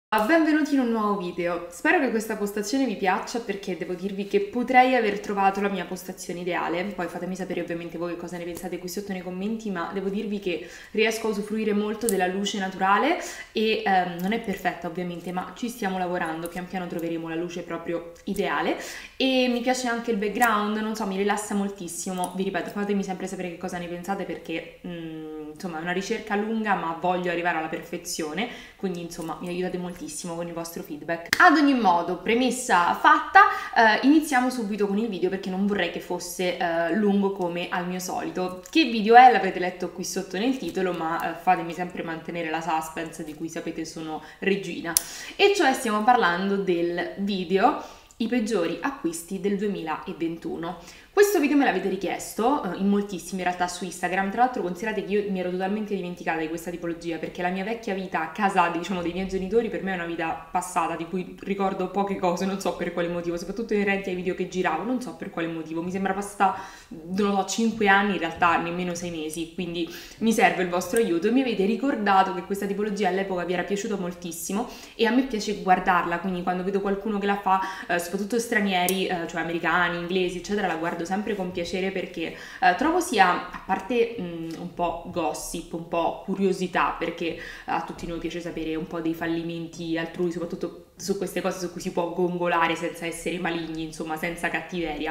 Benvenuti in un nuovo video. Spero che questa postazione vi piaccia perché devo dirvi che potrei aver trovato la mia postazione ideale. Poi fatemi sapere ovviamente voi cosa ne pensate qui sotto nei commenti, ma devo dirvi che riesco a usufruire molto della luce naturale e non è perfetta ovviamente, ma ci stiamo lavorando, pian piano troveremo la luce proprio ideale e mi piace anche il background, non so, mi rilassa moltissimo. Vi ripeto, fatemi sempre sapere che cosa ne pensate perché insomma è una ricerca lunga, ma voglio arrivare alla perfezione, quindi insomma mi aiutate moltissimo con il vostro feedback. Ad ogni modo, premessa fatta, iniziamo subito con il video perché non vorrei che fosse lungo come al mio solito. Che video è? L'avete letto qui sotto nel titolo, ma fatemi sempre mantenere la suspense di cui sapete sono regina. E cioè stiamo parlando del video I peggiori acquisti del 2021. Questo video me l'avete richiesto in moltissimi in realtà su Instagram, tra l'altro considerate che io mi ero totalmente dimenticata di questa tipologia perché la mia vecchia vita a casa, diciamo, dei miei genitori per me è una vita passata di cui ricordo poche cose, non so per quale motivo, soprattutto inerenti ai video che giravo, non so per quale motivo, mi sembra passata, non lo so, 5 anni, in realtà nemmeno 6 mesi, quindi mi serve il vostro aiuto e mi avete ricordato che questa tipologia all'epoca vi era piaciuta moltissimo e a me piace guardarla, quindi quando vedo qualcuno che la fa, soprattutto stranieri, cioè americani, inglesi, eccetera, la guardo sempre con piacere perché trovo sia, a parte un po' gossip, un po' curiosità, perché a tutti noi piace sapere un po' dei fallimenti altrui, soprattutto su queste cose su cui si può gongolare senza essere maligni, insomma senza cattiveria,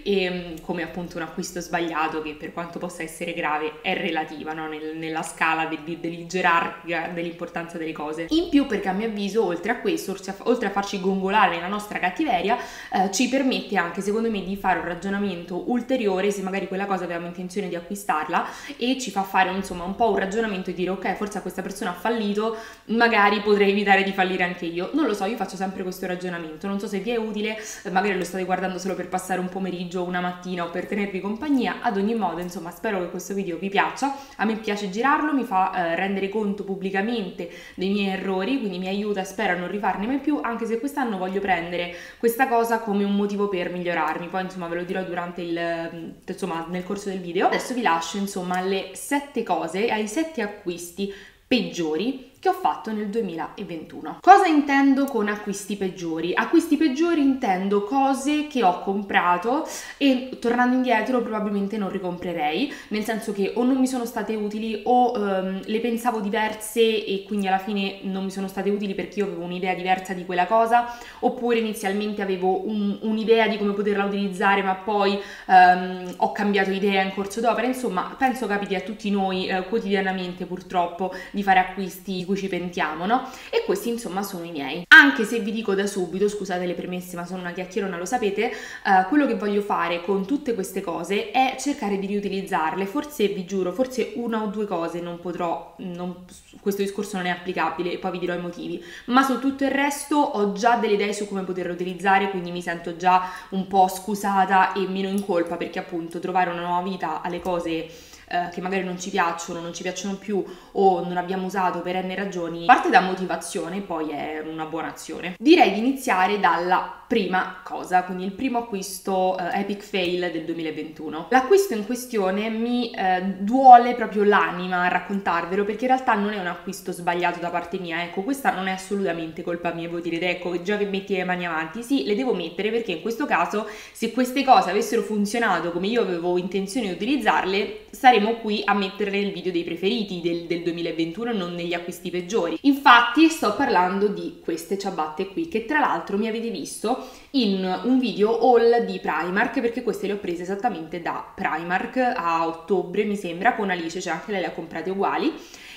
e come appunto un acquisto sbagliato che per quanto possa essere grave è relativa, no? Nella scala dell'gerarchia dell'importanza delle cose. In più perché a mio avviso oltre a questo, oltre a farci gongolare nella nostra cattiveria, ci permette anche secondo me di fare un ragionamento ulteriore se magari quella cosa avevamo intenzione di acquistarla e ci fa fare insomma un po' un ragionamento e dire ok, forse questa persona ha fallito, magari potrei evitare di fallire anche io. Non lo so, io faccio sempre questo ragionamento, non so se vi è utile, magari lo state guardando solo per passare un pomeriggio o una mattina o per tenervi compagnia. Ad ogni modo insomma spero che questo video vi piaccia, a me piace girarlo, mi fa rendere conto pubblicamente dei miei errori, quindi mi aiuta, spero a non rifarne mai più, anche se quest'anno voglio prendere questa cosa come un motivo per migliorarmi, poi insomma ve lo dirò durante insomma nel corso del video. Adesso vi lascio insomma alle 7 cose, ai 7 acquisti peggiori che ho fatto nel 2021. Cosa intendo con acquisti peggiori? Acquisti peggiori intendo cose che ho comprato e tornando indietro probabilmente non ricomprerei, nel senso che o non mi sono state utili o le pensavo diverse e quindi alla fine non mi sono state utili perché io avevo un'idea diversa di quella cosa, oppure inizialmente avevo un'idea di come poterla utilizzare ma poi ho cambiato idea in corso d'opera. Insomma, penso capiti a tutti noi quotidianamente purtroppo di fare acquisti di cui ci pentiamo, no? E questi insomma sono i miei. Anche se vi dico da subito, scusate le premesse ma sono una chiacchierona, lo sapete, quello che voglio fare con tutte queste cose è cercare di riutilizzarle. Forse vi giuro, forse una o due cose non potrò, questo discorso non è applicabile e poi vi dirò i motivi, ma su tutto il resto ho già delle idee su come poterlo utilizzare, quindi mi sento già un po' scusata e meno in colpa perché appunto trovare una nuova vita alle cose che magari non ci piacciono più o non abbiamo usato per n ragioni, parte da motivazione, poi è una buona azione. Direi di iniziare dalla prima cosa, quindi il primo acquisto epic fail del 2021. L'acquisto in questione mi duole proprio l'anima a raccontarvelo perché in realtà non è un acquisto sbagliato da parte mia, ecco, questa non è assolutamente colpa mia. Voi direte ecco già che metti le mani avanti, sì, le devo mettere perché in questo caso se queste cose avessero funzionato come io avevo intenzione di utilizzarle saremmo qui a metterle nel video dei preferiti del 2021 e non negli acquisti peggiori. Infatti sto parlando di queste ciabatte qui che tra l'altro mi avete visto in un video haul di Primark perché queste le ho prese esattamente da Primark a ottobre mi sembra, con Alice, cioè anche lei le ha comprate uguali.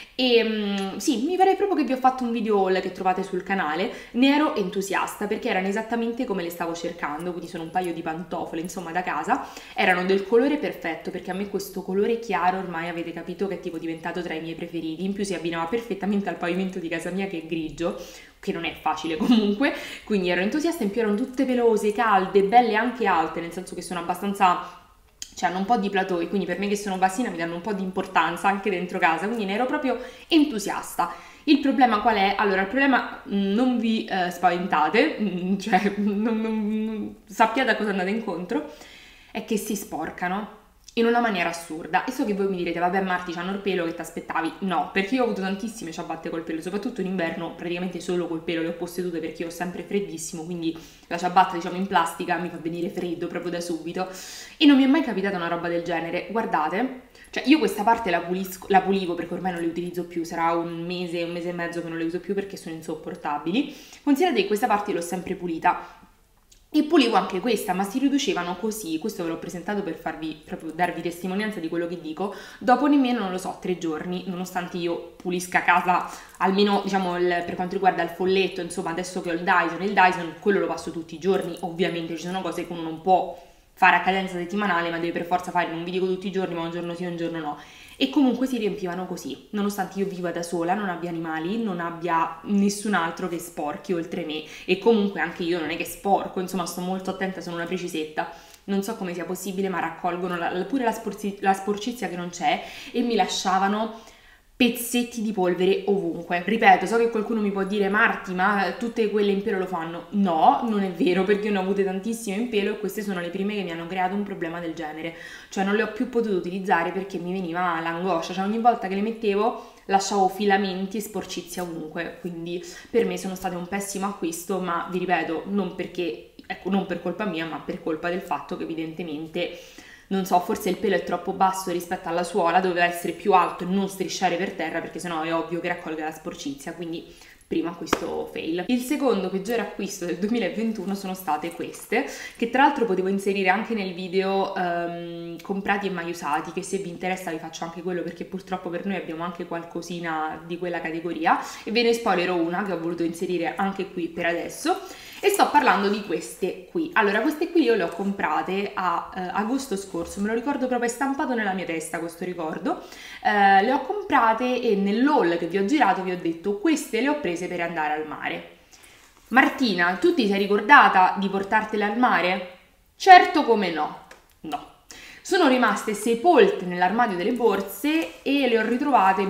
E sì, mi pare proprio che vi ho fatto un video haul che trovate sul canale, ne ero entusiasta perché erano esattamente come le stavo cercando, quindi sono un paio di pantofole insomma da casa, erano del colore perfetto perché a me questo colore chiaro ormai avete capito che è tipo diventato tra i miei preferiti, in più si abbinava perfettamente al pavimento di casa mia che è grigio, che non è facile comunque, quindi ero entusiasta, in più erano tutte pelose, calde, belle anche alte, nel senso che sono abbastanza, cioè hanno un po' di plateau, quindi per me che sono bassina mi danno un po' di importanza anche dentro casa, quindi ne ero proprio entusiasta. Il problema qual è? Allora, il problema, non vi spaventate, cioè sappiate a cosa andate incontro, è che si sporcano in una maniera assurda. E so che voi mi direte, vabbè Marti, c'hanno il pelo, che ti aspettavi? No, perché io ho avuto tantissime ciabatte col pelo, soprattutto in inverno, praticamente solo col pelo le ho possedute perché io ho sempre freddissimo, quindi la ciabatta diciamo in plastica mi fa venire freddo proprio da subito, e non mi è mai capitata una roba del genere. Guardate, cioè io questa parte la pulivo perché ormai non le utilizzo più, sarà un mese e mezzo che non le uso più perché sono insopportabili. Considerate che questa parte l'ho sempre pulita. E pulivo anche questa, ma si riducevano così, questo ve l'ho presentato per farvi, proprio darvi testimonianza di quello che dico, dopo nemmeno, non lo so, 3 giorni, nonostante io pulisca casa, almeno diciamo per quanto riguarda il folletto, insomma adesso che ho il Dyson quello lo passo tutti i giorni, ovviamente ci sono cose che uno non può fare a cadenza settimanale, ma deve per forza fare, non vi dico tutti i giorni, ma un giorno sì, un giorno no. E comunque si riempivano così, nonostante io viva da sola, non abbia animali, non abbia nessun altro che sporchi oltre me, e comunque anche io non è che sporco, insomma sto molto attenta, sono una precisetta. Non so come sia possibile, ma raccolgono pure la sporcizia che non c'è e mi lasciavano pezzetti di polvere ovunque. Ripeto, so che qualcuno mi può dire Marti, ma tutte quelle in pelo lo fanno. No, non è vero, perché io ne ho avute tantissime in pelo e queste sono le prime che mi hanno creato un problema del genere. Cioè non le ho più potute utilizzare perché mi veniva l'angoscia, cioè ogni volta che le mettevo lasciavo filamenti e sporcizia ovunque, quindi per me sono state un pessimo acquisto, ma vi ripeto, non perché, ecco, non per colpa mia, ma per colpa del fatto che evidentemente, non so, forse il pelo è troppo basso rispetto alla suola, doveva essere più alto e non strisciare per terra, perché sennò è ovvio che raccolga la sporcizia, quindi primo acquisto fail. Il secondo peggiore acquisto del 2021 sono state queste, che tra l'altro potevo inserire anche nel video comprati e mai usati, che se vi interessa vi faccio anche quello, perché purtroppo per noi abbiamo anche qualcosina di quella categoria, e ve ne spoilerò una che ho voluto inserire anche qui per adesso. E sto parlando di queste qui. Allora, queste qui io le ho comprate a agosto scorso, me lo ricordo proprio, è stampato nella mia testa questo ricordo. Le ho comprate e nell'haul che vi ho girato vi ho detto queste le ho prese per andare al mare. Martina, tu ti sei ricordata di portartele al mare? Certo come no. No. Sono rimaste sepolte nell'armadio delle borse e le ho ritrovate,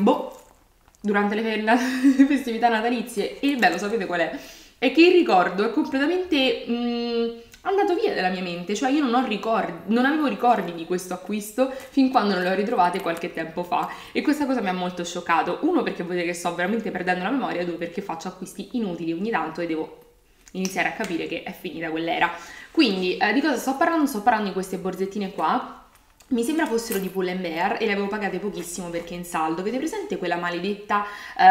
durante le festività natalizie. E il bello, sapete qual è? È che il ricordo è completamente andato via dalla mia mente, cioè io non avevo ricordi di questo acquisto fin quando non le ho ritrovate qualche tempo fa, e questa cosa mi ha molto scioccato. Uno, perché vuol dire che sto veramente perdendo la memoria, due, perché faccio acquisti inutili ogni tanto e devo iniziare a capire che è finita quell'era. Quindi di cosa sto parlando? Sto parlando di queste borsettine qua. Mi sembra fossero di Pull & Bear e le avevo pagate pochissimo perché in saldo. Avete presente quella maledetta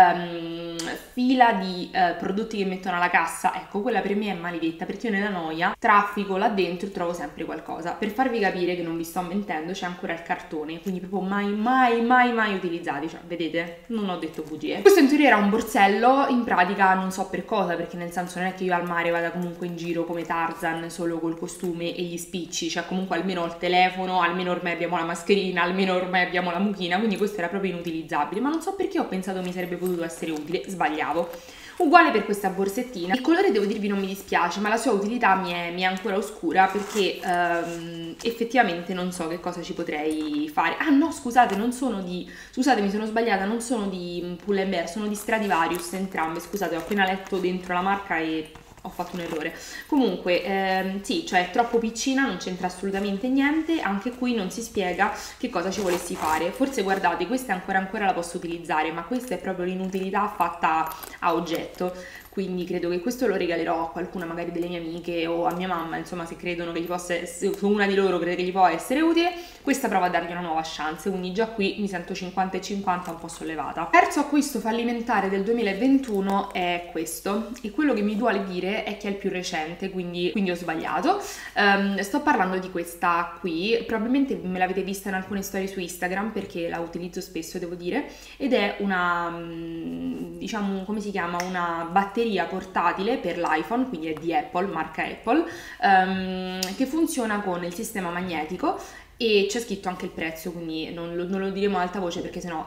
fila di prodotti che mettono alla cassa? Ecco, quella per me è maledetta perché io nella noia traffico là dentro e trovo sempre qualcosa. Per farvi capire che non vi sto mentendo, c'è ancora il cartone, quindi proprio mai utilizzati, cioè vedete, non ho detto bugie. Questo in teoria era un borsello, in pratica non so per cosa, perché nel senso non è che io al mare vada comunque in giro come Tarzan solo col costume e gli spicci, cioè comunque almeno ho il telefono, almeno ormai abbiamo la mascherina, almeno ormai abbiamo la mucchina, quindi questo era proprio inutilizzabile, ma non so perché ho pensato mi sarebbe potuto essere utile, sbagliavo. Uguale per questa borsettina. Il colore, devo dirvi, non mi dispiace, ma la sua utilità mi è ancora oscura perché effettivamente non so che cosa ci potrei fare. Ah no, scusate, non sono di... Scusate, mi sono sbagliata, non sono di Pull & Bear, sono di Stradivarius entrambe. Scusate, ho appena letto dentro la marca e ho fatto un errore. Comunque, sì, cioè è troppo piccina, non c'entra assolutamente niente, anche qui non si spiega che cosa ci volessi fare. Forse guardate, questa ancora la posso utilizzare, ma questa è proprio l'inutilità fatta a oggetto. Quindi credo che questo lo regalerò a qualcuna, magari delle mie amiche o a mia mamma, insomma, se credono che gli possa essere, se una di loro crede che gli può essere utile, questa prova a dargli una nuova chance, quindi già qui mi sento 50 e 50 un po' sollevata. Terzo acquisto fallimentare del 2021 è questo, e quello che mi duole dire è che è il più recente, quindi ho sbagliato. Sto parlando di questa qui, probabilmente me l'avete vista in alcune storie su Instagram perché la utilizzo spesso, devo dire, ed è una, diciamo, come si chiama, una batteria portatile per l'iPhone, quindi è di Apple, marca Apple, che funziona con il sistema magnetico e c'è scritto anche il prezzo, quindi non lo diremo ad alta voce perché sennò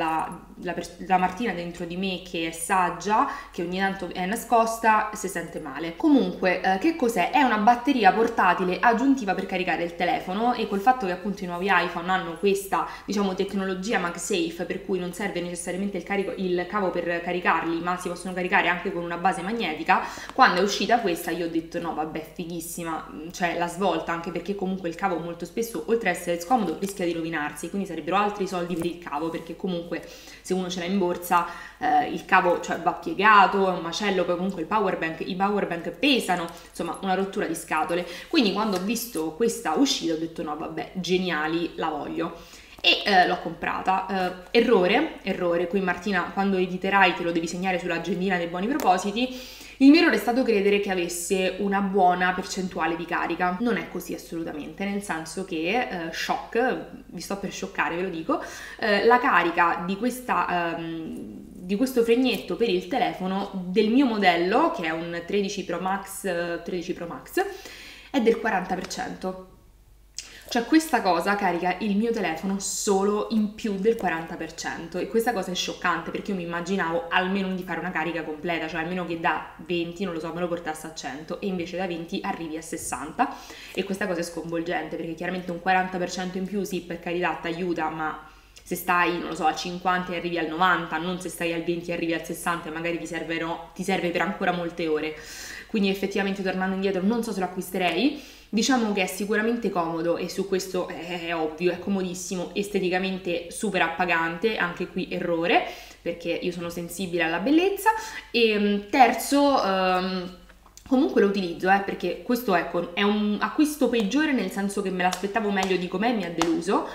la Martina dentro di me, che è saggia, che ogni tanto è nascosta, si sente male. Comunque, che cos'è? È una batteria portatile aggiuntiva per caricare il telefono, e col fatto che appunto i nuovi iPhone hanno questa, diciamo, tecnologia MagSafe, per cui non serve necessariamente il cavo per caricarli, ma si possono caricare anche con una base magnetica. Quando è uscita questa io ho detto no vabbè, fighissima, cioè la svolta, anche perché comunque il cavo molto spesso, oltre oltre ad essere scomodo rischia di rovinarsi, quindi sarebbero altri soldi per il cavo, perché comunque se uno ce l'ha in borsa il cavo, cioè, va piegato, è un macello, poi comunque i power bank pesano, insomma una rottura di scatole. Quindi quando ho visto questa uscita ho detto no vabbè, geniali, la voglio. E l'ho comprata. Errore, qui Martina, quando editerai te lo devi segnare sull'agendina dei buoni propositi. Il mio errore è stato credere che avesse una buona percentuale di carica. Non è così assolutamente, nel senso che, shock, vi sto per scioccare, ve lo dico, la carica di questo fregnetto per il telefono del mio modello, che è un 13 Pro Max, è del 40%. Cioè questa cosa carica il mio telefono solo in più del 40% e questa cosa è scioccante perché io mi immaginavo almeno di fare una carica completa, cioè almeno che da 20, non lo so, me lo portasse a 100 e invece da 20 arrivi a 60 e questa cosa è sconvolgente perché chiaramente un 40% in più sì, per carità ti aiuta, ma se stai, non lo so, al 50 e arrivi al 90, non se stai al 20 e arrivi al 60 e magari ti serve per ancora molte ore. Quindi effettivamente tornando indietro non so se lo acquisterei. Diciamo che è sicuramente comodo e su questo è ovvio, è comodissimo, esteticamente super appagante, anche qui errore perché io sono sensibile alla bellezza. E terzo, comunque lo utilizzo perché questo ecco, è un acquisto peggiore nel senso che me l'aspettavo meglio di com'è, mi ha deluso,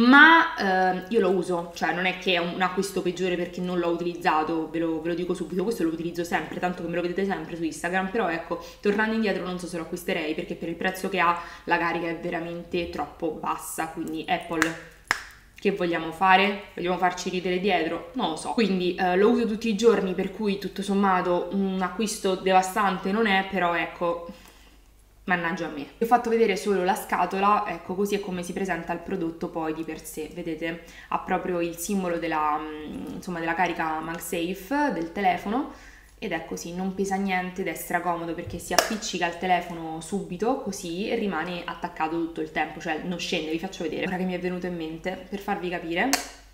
ma io lo uso, cioè non è che è un acquisto peggiore perché non l'ho utilizzato, ve lo dico subito, questo lo utilizzo sempre, tanto che me lo vedete sempre su Instagram, però ecco, tornando indietro non so se lo acquisterei perché per il prezzo che ha la carica è veramente troppo bassa, quindi Apple, che vogliamo fare? Vogliamo farci ridere dietro? Non lo so. Quindi lo uso tutti i giorni, per cui tutto sommato un acquisto devastante non è, però ecco, mannaggia a me. Vi ho fatto vedere solo la scatola, ecco, così è come si presenta il prodotto poi di per sé. Vedete? Ha proprio il simbolo della carica MagSafe del telefono. Ed è così, non pesa niente ed è stracomodo perché si appiccica al telefono subito così e rimane attaccato tutto il tempo, cioè non scende, vi faccio vedere ora che mi è venuto in mente per farvi capire.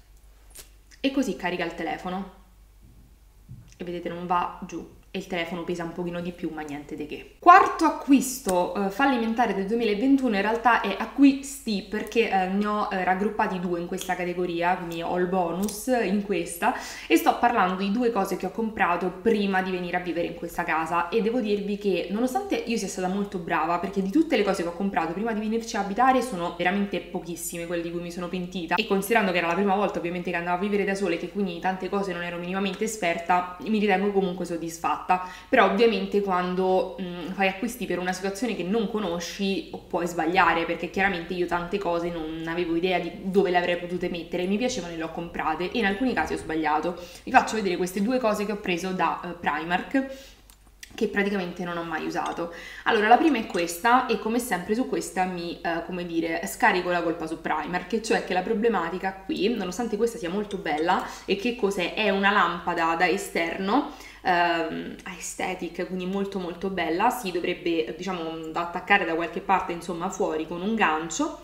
E così carica il telefono e vedete non va giù e il telefono pesa un pochino di più, ma niente di che. Quarto acquisto fallimentare del 2021 in realtà è acquisti, perché ne ho raggruppati due in questa categoria, quindi ho il bonus in questa, e sto parlando di due cose che ho comprato prima di venire a vivere in questa casa e devo dirvi che nonostante io sia stata molto brava, perché di tutte le cose che ho comprato prima di venirci a abitare sono veramente pochissime quelle di cui mi sono pentita, e considerando che era la prima volta ovviamente che andavo a vivere da sola e che quindi in tante cose non ero minimamente esperta, mi ritengo comunque soddisfatta. Però ovviamente quando fai acquisti per una situazione che non conosci puoi sbagliare, perché chiaramente io tante cose non avevo idea di dove le avrei potute mettere, mi piacevano e le ho comprate e in alcuni casi ho sbagliato. Vi faccio vedere queste due cose che ho preso da Primark, che praticamente non ho mai usato. Allora, la prima è questa e come sempre su questa mi, scarico la colpa su Primark, cioè che la problematica qui, nonostante questa sia molto bella, e che cos'è? È una lampada da esterno, aesthetic, quindi molto molto bella, si dovrebbe, diciamo, da attaccare da qualche parte, insomma, fuori con un gancio,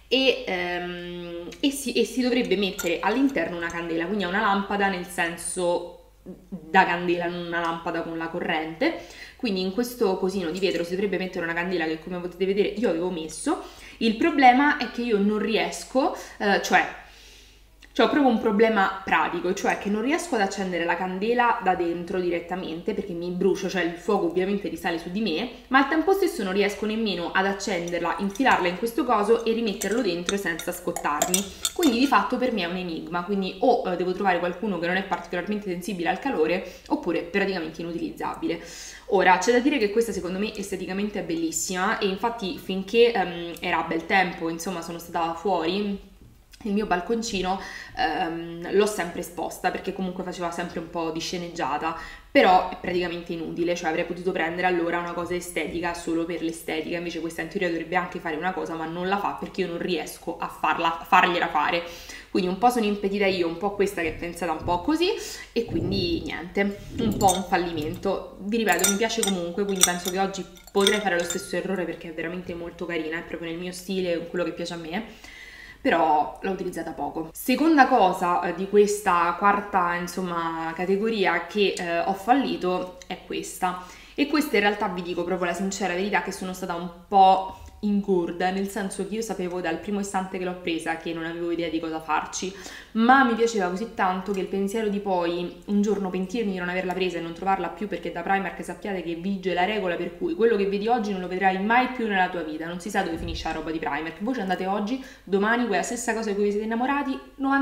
e si dovrebbe mettere all'interno una candela, quindi è una lampada nel senso da candela, non una lampada con la corrente. Quindi in questo cosino di vetro si dovrebbe mettere una candela che, come potete vedere, io avevo messo. Il problema è che io non riesco, ho proprio un problema pratico, cioè che non riesco ad accendere la candela da dentro direttamente perché mi brucio, cioè il fuoco ovviamente risale su di me, ma al tempo stesso non riesco nemmeno ad accenderla, infilarla in questo coso e rimetterlo dentro senza scottarmi. Quindi di fatto per me è un enigma, quindi o devo trovare qualcuno che non è particolarmente sensibile al calore oppure praticamente inutilizzabile. Ora, c'è da dire che questa secondo me esteticamente è bellissima e infatti finché era bel tempo, insomma, sono stata fuori, il mio balconcino l'ho sempre esposta perché comunque faceva sempre un po' di sceneggiata, però è praticamente inutile, cioè avrei potuto prendere allora una cosa estetica solo per l'estetica, invece questa in teoria dovrebbe anche fare una cosa ma non la fa perché io non riesco a fargliela fare, quindi un po' sono impedita io, un po' questa che è pensata un po' così e quindi niente, un po' un fallimento. Vi ripeto, mi piace comunque, quindi penso che oggi potrei fare lo stesso errore perché è veramente molto carina, è proprio nel mio stile, quello che piace a me, però l'ho utilizzata poco. Seconda cosa di questa quarta, insomma, categoria che ho fallito è questa. E questa in realtà vi dico proprio la sincera verità che sono stata un po' ingorda, nel senso che io sapevo dal primo istante che l'ho presa che non avevo idea di cosa farci, ma mi piaceva così tanto che il pensiero di poi un giorno pentirmi di non averla presa e non trovarla più, perché da Primark sappiate che vige la regola per cui quello che vedi oggi non lo vedrai mai più nella tua vita, non si sa dove finisce la roba di Primark, voi ci andate oggi, domani quella stessa cosa di cui vi siete innamorati,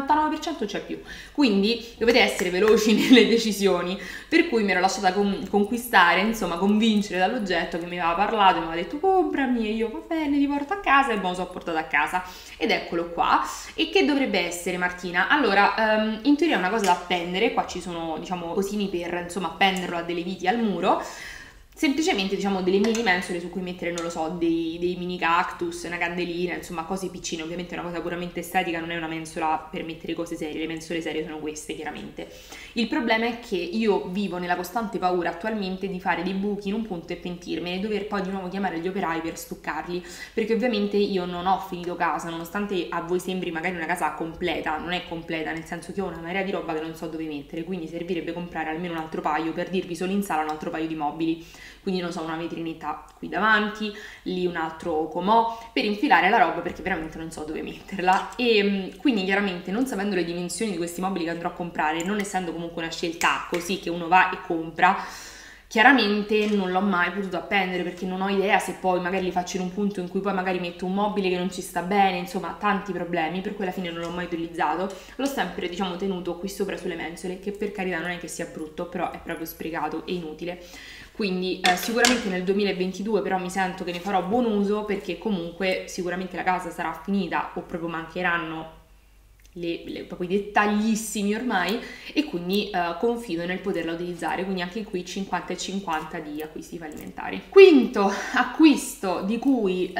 99% c'è più, quindi dovete essere veloci nelle decisioni, per cui mi ero lasciata conquistare, insomma convincere dall'oggetto che mi aveva parlato e mi aveva detto comprami, e io va bene, ti porto a casa, e me lo so portato a casa ed eccolo qua. E che dovrebbe essere, Martina? Allora, in teoria è una cosa da appendere, qua ci sono diciamo cosini per insomma appenderlo a delle viti al muro, semplicemente diciamo delle mini mensole su cui mettere, non lo so, dei mini cactus, una candelina, insomma cose piccine, ovviamente è una cosa puramente estetica, non è una mensola per mettere cose serie, le mensole serie sono queste chiaramente. Il problema è che io vivo nella costante paura attualmente di fare dei buchi in un punto e pentirmene e dover poi di nuovo chiamare gli operai per stuccarli, perché ovviamente io non ho finito casa, nonostante a voi sembri magari una casa completa, non è completa, nel senso che ho una marea di roba che non so dove mettere, quindi servirebbe comprare almeno un altro paio, per dirvi solo in sala un altro paio di mobili. Quindi non so, una vetrinetta qui davanti, lì un altro comò per infilare la roba perché veramente non so dove metterla, e quindi chiaramente non sapendo le dimensioni di questi mobili che andrò a comprare, non essendo comunque una scelta così che uno va e compra, chiaramente non l'ho mai potuto appendere perché non ho idea se poi magari li faccio in un punto in cui poi magari metto un mobile che non ci sta bene, insomma tanti problemi, per cui alla fine non l'ho mai utilizzato, l'ho sempre diciamo tenuto qui sopra sulle mensole, che per carità non è che sia brutto, però è proprio sprecato e inutile. Quindi sicuramente nel 2022 però mi sento che ne farò buon uso, perché comunque sicuramente la casa sarà finita o proprio mancheranno proprio i dettaglissimi ormai, e quindi confido nel poterla utilizzare, quindi anche qui 50 e 50 di acquisti fallimentari. Quinto acquisto di cui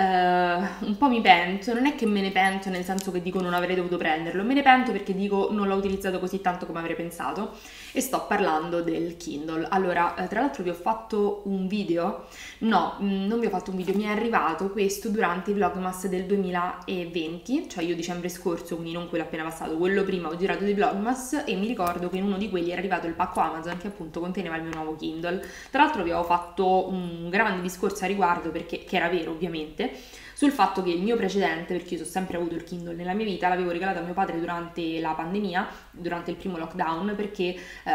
un po' mi pento, non è che me ne pento nel senso che dico non avrei dovuto prenderlo, me ne pento perché dico non l'ho utilizzato così tanto come avrei pensato, e sto parlando del Kindle. Allora, tra l'altro vi ho fatto un video, no, non vi ho fatto un video, mi è arrivato questo durante i Vlogmas del 2020, cioè io dicembre scorso, quindi non quello appena passato, quello prima ho girato dei Vlogmas e mi ricordo che in uno di quelli era arrivato il pacco Amazon che appunto conteneva il mio nuovo Kindle. Tra l'altro vi avevo fatto un grande discorso a riguardo, perché che era vero ovviamente, sul fatto che il mio precedente, perché io ho sempre avuto il Kindle nella mia vita, l'avevo regalato a mio padre durante la pandemia, durante il primo lockdown, perché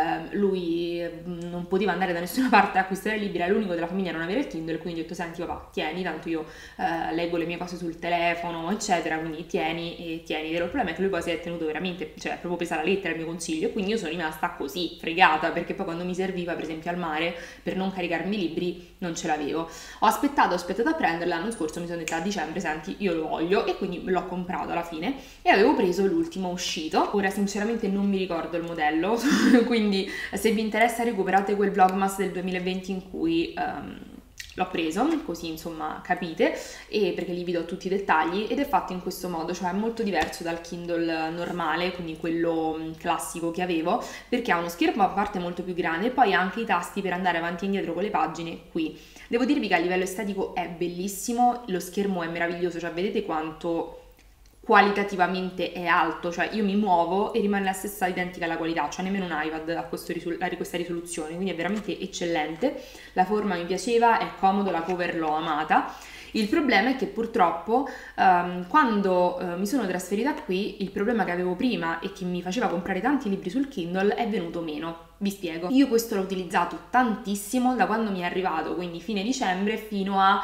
lui non poteva andare da nessuna parte a acquistare libri, era l'unico della famiglia a non avere il Kindle, quindi ho detto senti papà, tieni, tanto io leggo le mie cose sul telefono eccetera, quindi tieni e tieni. Il problema è che lui poi si è tenuto veramente, cioè proprio presa la lettera il mio consiglio, e quindi io sono rimasta così fregata, perché poi quando mi serviva per esempio al mare per non caricarmi i libri non ce l'avevo. Ho aspettato a prenderla, l'anno scorso mi sono detta a dicembre senti io lo voglio, e quindi l'ho comprato alla fine e avevo preso l'ultimo uscito. Ora sinceramente non mi ricordo il modello quindi se vi interessa recuperate quel Vlogmas del 2020 in cui l'ho preso, così insomma capite, e perché lì vi do tutti i dettagli, ed è fatto in questo modo, cioè è molto diverso dal Kindle normale, quindi quello classico che avevo, perché ha uno schermo a parte molto più grande e poi ha anche i tasti per andare avanti e indietro con le pagine qui. Devo dirvi che a livello estetico è bellissimo, lo schermo è meraviglioso, cioè vedete quanto qualitativamente è alto, cioè io mi muovo e rimane la stessa identica la qualità, cioè nemmeno un iPad ha questa risoluzione, quindi è veramente eccellente. La forma mi piaceva, è comodo, la cover l'ho amata. Il problema è che purtroppo quando mi sono trasferita qui, il problema che avevo prima e che mi faceva comprare tanti libri sul Kindle è venuto meno. Vi spiego. Io questo l'ho utilizzato tantissimo da quando mi è arrivato, quindi fine dicembre fino a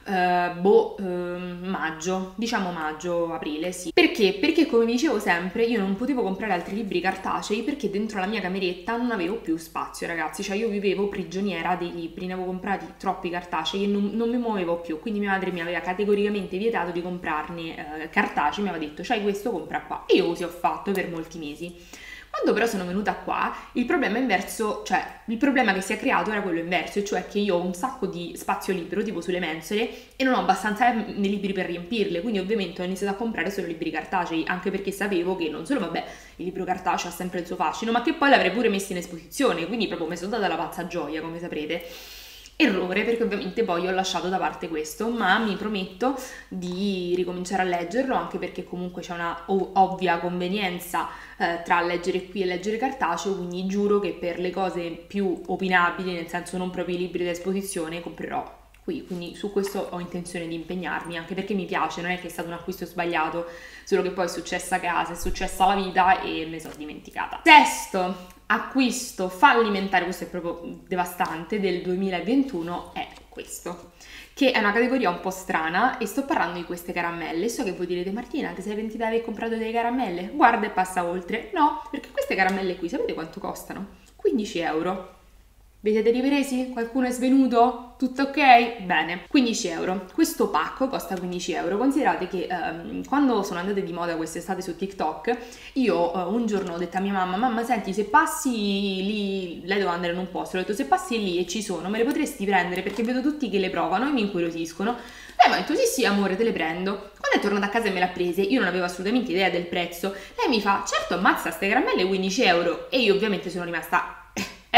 maggio, diciamo maggio-aprile, sì. Perché? Perché come vi dicevo sempre, io non potevo comprare altri libri cartacei perché dentro la mia cameretta non avevo più spazio, ragazzi, cioè io vivevo prigioniera dei libri, ne avevo comprati troppi cartacei e non mi muovevo più, quindi mia madre mi aveva categoricamente vietato di comprarne cartacei, mi aveva detto c'hai questo, compra qua, e io così ho fatto per molti mesi. Quando però sono venuta qua, il problema inverso, cioè il problema che si è creato era quello inverso, cioè che io ho un sacco di spazio libero, tipo sulle mensole, e non ho abbastanza nei libri per riempirle, quindi ovviamente ho iniziato a comprare solo libri cartacei, anche perché sapevo che non solo, vabbè, il libro cartaceo ha sempre il suo fascino, ma che poi l'avrei pure messo in esposizione, quindi proprio mi sono data la pazza gioia, come saprete. Errore, perché ovviamente poi ho lasciato da parte questo, ma mi prometto di ricominciare a leggerlo, anche perché comunque c'è una ovvia convenienza tra leggere qui e leggere cartaceo, quindi giuro che per le cose più opinabili, nel senso non proprio i libri da esposizione, comprerò qui, quindi su questo ho intenzione di impegnarmi, anche perché mi piace, non è che è stato un acquisto sbagliato, solo che poi è successa a casa, è successa la vita e me sono dimenticata. Sesto acquisto fallimentare, questo è proprio devastante, del 2021 è questo, che è una categoria un po' strana, e sto parlando di queste caramelle. So che voi direte: Martina, ti sei pentita di aver comprato delle caramelle? Guarda e passa oltre. No, perché queste caramelle qui, sapete quanto costano? 15 euro. Vi siete ripresi? Qualcuno è svenuto? Tutto ok? Bene, 15 euro. Questo pacco costa 15 euro. Considerate che quando sono andate di moda quest'estate su TikTok, io un giorno ho detto a mia mamma: mamma, senti, se passi lì, lei doveva andare in un posto, ho detto: se passi lì e ci sono, me le potresti prendere, perché vedo tutti che le provano e mi incuriosiscono. Lei mi ha detto: sì sì amore, te le prendo. Quando è tornata a casa e me le ha prese, io non avevo assolutamente idea del prezzo. Lei mi fa: certo, ammazza, ste caramelle 15 euro. E io ovviamente sono rimasta: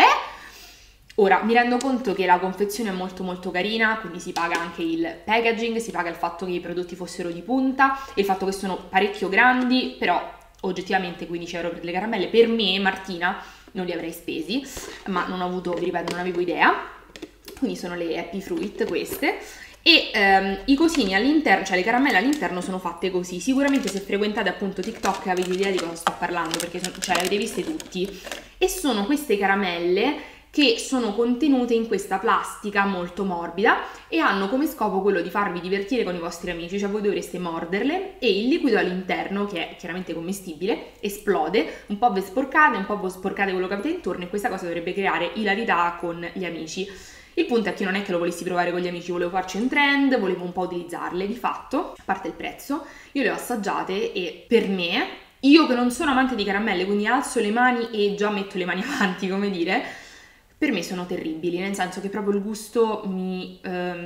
Ora, mi rendo conto che la confezione è molto molto carina, quindi si paga anche il packaging, si paga il fatto che i prodotti fossero di punta e il fatto che sono parecchio grandi, però oggettivamente 15 euro per le caramelle, per me, Martina, non li avrei spesi, ma non ho avuto, vi ripeto, non avevo idea. Quindi sono le Happy Fruit queste. E i cosini all'interno, cioè le caramelle all'interno sono fatte così. Sicuramente se frequentate appunto TikTok avete idea di cosa sto parlando, perché cioè, le avete viste tutti. E sono queste caramelle che sono contenute in questa plastica molto morbida e hanno come scopo quello di farvi divertire con i vostri amici, cioè voi dovreste morderle e il liquido all'interno, che è chiaramente commestibile, esplode, un po' vi sporcate, un po' vi sporcate quello che avete intorno, e questa cosa dovrebbe creare ilarità con gli amici. Il punto è che non è che lo volessi provare con gli amici, volevo farci un trend, volevo un po' utilizzarle. Di fatto, a parte il prezzo, io le ho assaggiate e per me, io che non sono amante di caramelle, quindi alzo le mani e già metto le mani avanti, come dire, per me sono terribili, nel senso che proprio il gusto mi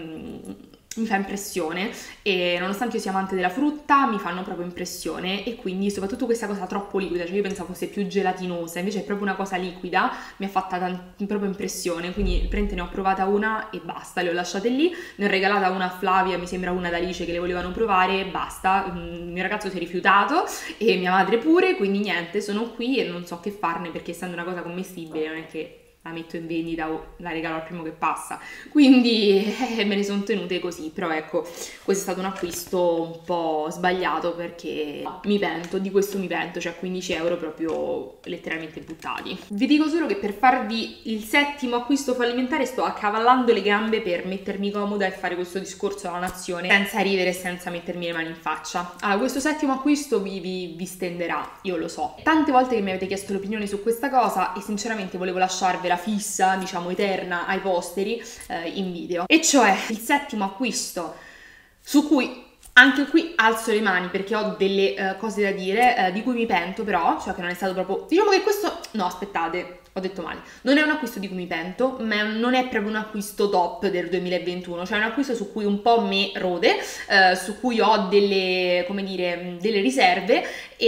fa impressione, e nonostante io sia amante della frutta mi fanno proprio impressione, e quindi soprattutto questa cosa troppo liquida, cioè io pensavo fosse più gelatinosa, invece è proprio una cosa liquida, mi ha fatta proprio impressione, quindi praticamente ne ho provata una e basta, le ho lasciate lì, ne ho regalata una a Flavia, mi sembra una ad Alice che le volevano provare, basta, il mio ragazzo si è rifiutato e mia madre pure, quindi niente, sono qui e non so che farne, perché essendo una cosa commestibile non è che la metto in vendita o la regalo al primo che passa, quindi me ne sono tenute così. Però ecco, questo è stato un acquisto un po' sbagliato, perché mi pento, di questo mi pento, cioè 15 euro proprio letteralmente buttati. Vi dico solo che per farvi il settimo acquisto fallimentare sto accavallando le gambe per mettermi comoda e fare questo discorso alla nazione senza ridere e senza mettermi le mani in faccia. Allora, questo settimo acquisto vi stenderà, io lo so. Tante volte che mi avete chiesto l'opinione su questa cosa e sinceramente volevo lasciarvela fissa, diciamo eterna, ai posteri in video. E cioè il settimo acquisto su cui anche qui alzo le mani, perché ho delle cose da dire di cui mi pento, però, cioè che non è stato proprio, diciamo che questo, no aspettate, ho detto male, non è un acquisto di cui mi pento, ma non è proprio un acquisto top del 2021, cioè è un acquisto su cui un po' me rode, su cui ho delle, come dire, delle riserve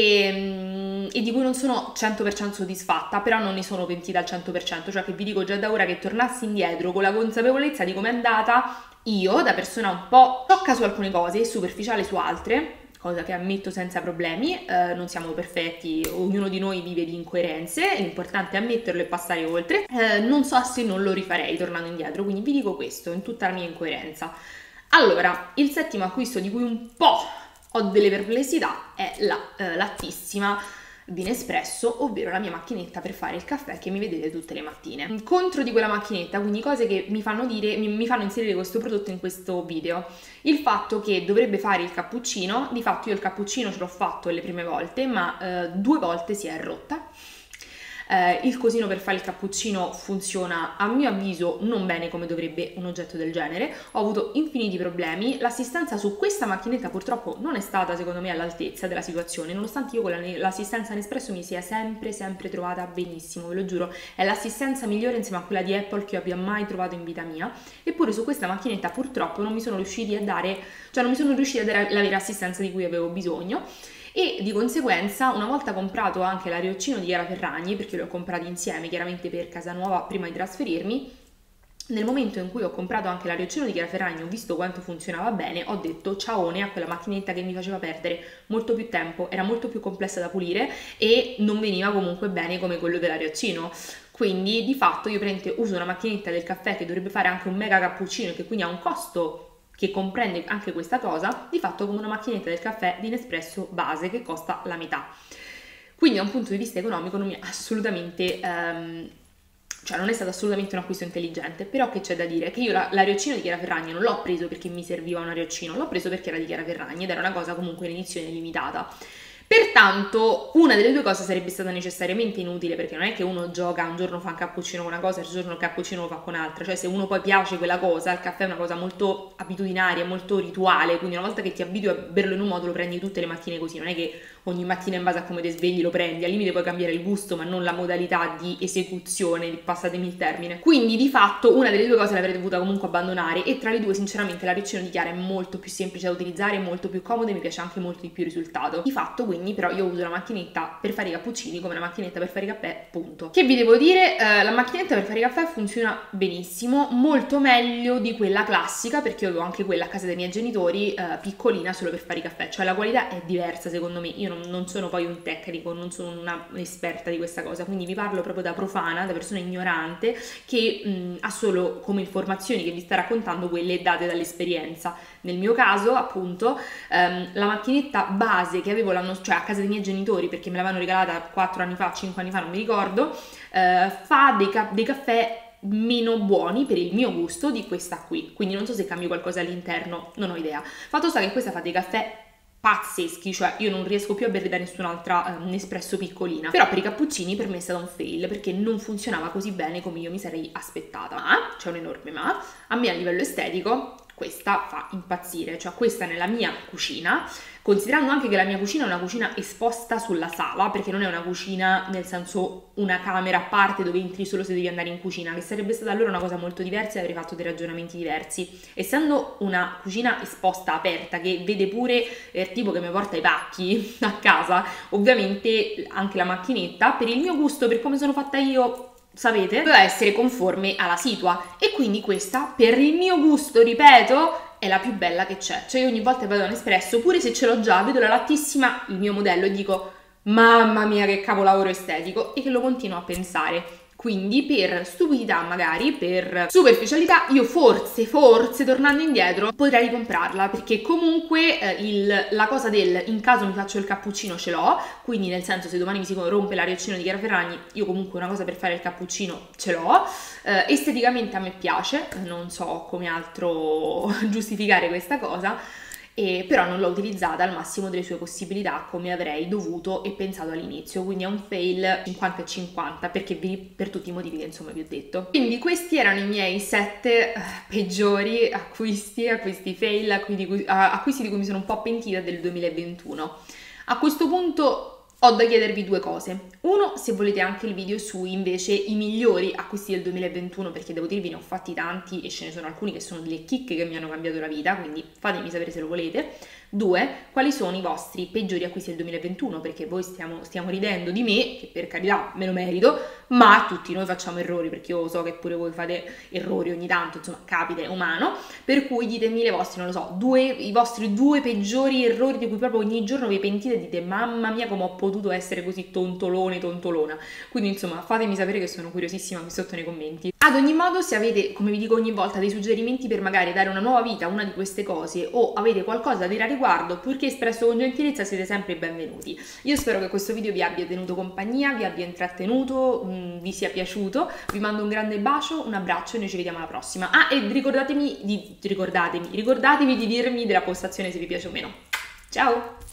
e di cui non sono 100% soddisfatta, però non ne sono pentita al 100%, cioè che vi dico già da ora che tornassi indietro con la consapevolezza di com'è andata, io da persona un po' sciocca su alcune cose e superficiale su altre, cosa che ammetto senza problemi, non siamo perfetti, ognuno di noi vive di incoerenze, l'importante è ammetterlo e passare oltre, non so se non lo rifarei tornando indietro, quindi vi dico questo in tutta la mia incoerenza. Allora, il settimo acquisto di cui un po' ho delle perplessità è la lattissima di Nespresso, ovvero la mia macchinetta per fare il caffè che mi vedete tutte le mattine. Contro di quella macchinetta, quindi cose che mi fanno dire, mi fanno inserire questo prodotto in questo video. Il fatto che dovrebbe fare il cappuccino, di fatto io il cappuccino ce l'ho fatto le prime volte, ma 2 volte si è rotta. Il cosino per fare il cappuccino funziona a mio avviso non bene come dovrebbe un oggetto del genere, ho avuto infiniti problemi, l'assistenza su questa macchinetta purtroppo non è stata secondo me all'altezza della situazione, nonostante io con l'assistenza Nespresso mi sia sempre trovata benissimo, ve lo giuro, è l'assistenza migliore insieme a quella di Apple che io abbia mai trovato in vita mia, eppure su questa macchinetta purtroppo non mi sono riusciti a dare, non mi sono riusciti a dare la vera assistenza di cui avevo bisogno. E di conseguenza, una volta comprato anche l'aerocino di Chiara Ferragni, perché li ho comprati insieme chiaramente per casa nuova prima di trasferirmi, Nel momento in cui ho comprato anche l'arioccino di Chiara Ferragni e ho visto quanto funzionava bene, ho detto ciaone a quella macchinetta che mi faceva perdere molto più tempo, era molto più complessa da pulire e non veniva comunque bene come quello dell'arioccino. Quindi di fatto io uso una macchinetta del caffè che dovrebbe fare anche un mega cappuccino e che quindi ha un costo che comprende anche questa cosa, di fatto come una macchinetta del caffè di Nespresso base che costa la metà. Quindi da un punto di vista economico non mi ha assolutamente... cioè non è stato assolutamente un acquisto intelligente, però che c'è da dire? Che io l'arioccino di Chiara Ferragni non l'ho preso perché mi serviva un arioccino, l'ho preso perché era di Chiara Ferragni ed era una cosa comunque in edizione limitata. Pertanto una delle due cose sarebbe stata necessariamente inutile, perché non è che uno gioca, un giorno fa un cappuccino con una cosa e il giorno il cappuccino lo fa con un'altra, cioè se uno poi piace quella cosa, il caffè è una cosa molto abitudinaria, molto rituale, quindi una volta che ti abitui a berlo in un modo lo prendi tutte le mattine così, non è che ogni mattina in base a come ti svegli lo prendi, al limite puoi cambiare il gusto ma non la modalità di esecuzione, passatemi il termine. Quindi di fatto una delle due cose l'avrei dovuta comunque abbandonare e tra le due sinceramente l'arioccino di Chiara è molto più semplice da utilizzare, molto più comodo e mi piace anche molto di più il risultato. Di fatto quindi però io uso la macchinetta per fare i cappuccini come una macchinetta per fare i caffè, punto. Che vi devo dire? La macchinetta per fare i caffè funziona benissimo, molto meglio di quella classica, perché io avevo anche quella a casa dei miei genitori, piccolina solo per fare i caffè, cioè la qualità è diversa secondo me. Io non sono poi un tecnico, non sono un'esperta di questa cosa, quindi vi parlo proprio da profana, da persona ignorante che ha solo come informazioni che vi sta raccontando quelle date dall'esperienza. Nel mio caso appunto la macchinetta base che avevo cioè a casa dei miei genitori, perché me l'avevano regalata 4 anni fa, 5 anni fa, non mi ricordo, fa dei caffè meno buoni per il mio gusto di questa qui, quindi non so se cambio qualcosa all'interno, non ho idea. Fatto sta che questa fa dei caffè pazzeschi, cioè io non riesco più a bere da nessun'altra Nespresso piccolina, però per i cappuccini per me è stato un fail perché non funzionava così bene come io mi sarei aspettata. Ma c'è un enorme ma, a me a livello estetico questa fa impazzire, cioè questa nella mia cucina, considerando anche che la mia cucina è una cucina esposta sulla sala, perché non è una cucina nel senso una camera a parte dove entri solo se devi andare in cucina, che sarebbe stata allora una cosa molto diversa e avrei fatto dei ragionamenti diversi. Essendo una cucina esposta, aperta, che vede pure il tipo che mi porta i pacchi a casa, ovviamente anche la macchinetta, per il mio gusto, per come sono fatta io, sapete, doveva essere conforme alla situa e quindi questa per il mio gusto, ripeto, è la più bella che c'è. Cioè io ogni volta che vado a un espresso, pure se ce l'ho già, vedo la lattissima, il mio modello, e dico mamma mia che capolavoro estetico, e che lo continuo a pensare. Quindi per stupidità magari, per superficialità, io forse, tornando indietro, potrei ricomprarla, perché comunque la cosa del in caso mi faccio il cappuccino ce l'ho, quindi nel senso se domani mi si rompe l'arioccino di Chiara Ferragni, io comunque una cosa per fare il cappuccino ce l'ho, esteticamente a me piace, non so come altro giustificare questa cosa, però non l'ho utilizzata al massimo delle sue possibilità come avrei dovuto e pensato all'inizio, quindi è un fail 50 e 50 perché per tutti i motivi che insomma vi ho detto. Quindi questi erano i miei 7 peggiori acquisti fail, acquisti di cui mi sono un po' pentita del 2021. A questo punto ho da chiedervi due cose. Uno, se volete anche il video su invece i migliori acquisti del 2021, perché devo dirvi ne ho fatti tanti e ce ne sono alcuni che sono delle chicche che mi hanno cambiato la vita, quindi fatemi sapere se lo volete. 2, quali sono i vostri peggiori acquisti del 2021, perché voi stiamo ridendo di me, che per carità me lo merito, ma tutti noi facciamo errori, perché io so che pure voi fate errori ogni tanto, insomma capita, è umano, per cui ditemi le vostre, non lo so, i vostri 2 peggiori errori di cui proprio ogni giorno vi pentite e dite mamma mia come ho potuto essere così tontolona, quindi insomma fatemi sapere che sono curiosissima qui sotto nei commenti. Ad ogni modo, se avete, come vi dico ogni volta, dei suggerimenti per magari dare una nuova vita a una di queste cose o avete qualcosa da dire a riguardo, purché espresso con gentilezza, siete sempre benvenuti. Io spero che questo video vi abbia tenuto compagnia, vi abbia intrattenuto, vi sia piaciuto. Vi mando un grande bacio, un abbraccio e noi ci vediamo alla prossima. Ah, e ricordatevi di dirmi della postazione se vi piace o meno. Ciao!